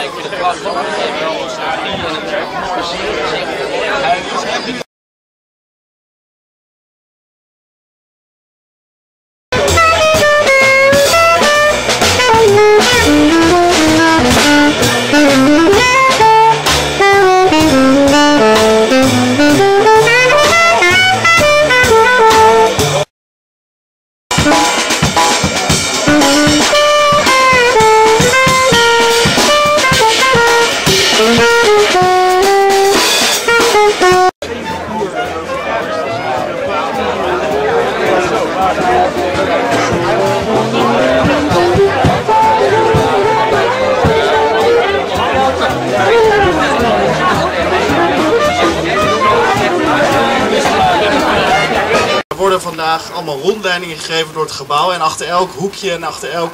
Er worden vandaag allemaal rondleidingen gegeven door het gebouw en achter elk hoekje en achter elk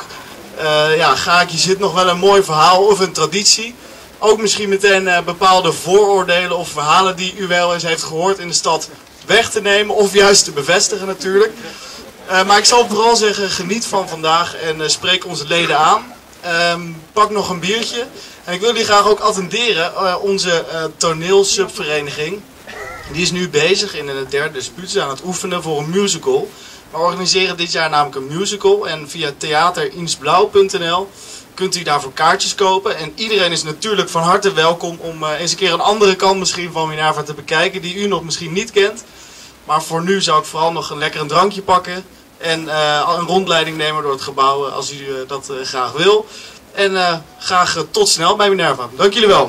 gaatje zit nog wel een mooi verhaal of een traditie. Ook misschien meteen bepaalde vooroordelen of verhalen die u wel eens heeft gehoord in de stad weg te nemen of juist te bevestigen natuurlijk. Maar ik zal vooral zeggen, geniet van vandaag en spreek onze leden aan. Pak nog een biertje. En ik wil jullie graag ook attenderen, onze toneelsubvereniging. Die is nu bezig in de derde dispuut aan het oefenen voor een musical. We organiseren dit jaar namelijk een musical en via theaterinsblauw.nl kunt u daarvoor kaartjes kopen. En iedereen is natuurlijk van harte welkom om eens een keer een andere kant misschien van Minerva te bekijken die u nog misschien niet kent. Maar voor nu zou ik vooral nog een lekker drankje pakken en een rondleiding nemen door het gebouw als u dat graag wil. En graag tot snel bij Minerva. Dank jullie wel.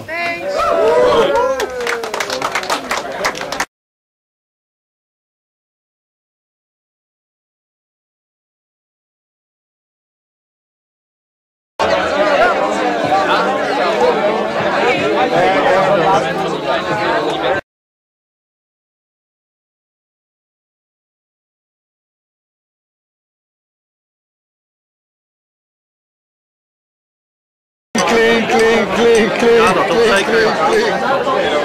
Klink, klink, klink, klink, klink, klink, klink.